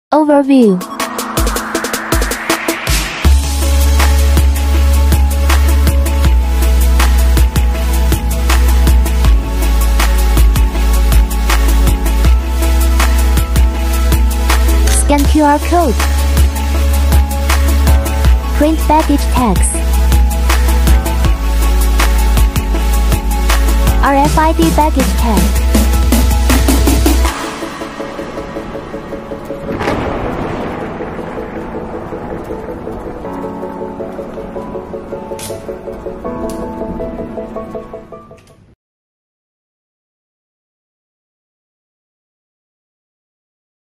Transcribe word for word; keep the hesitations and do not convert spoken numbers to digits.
Overview. Scan Q R code. Print baggage tags. R F I D baggage tag.